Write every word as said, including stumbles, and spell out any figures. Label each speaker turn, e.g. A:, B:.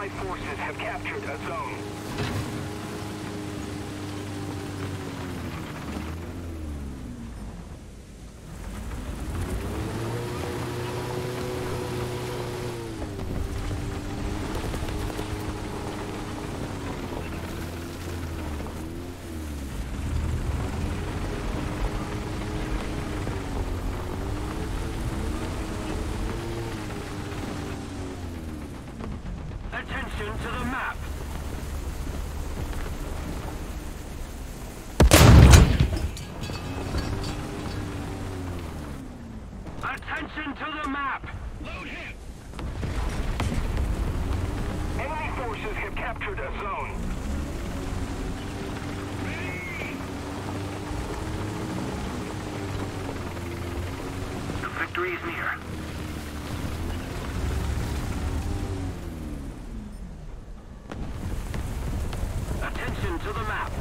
A: Allied forces have captured a zone.
B: Attention to the map. Attention to the map.
A: Load hit. Enemy forces have captured a zone.
B: The victory is near. Attention to the map.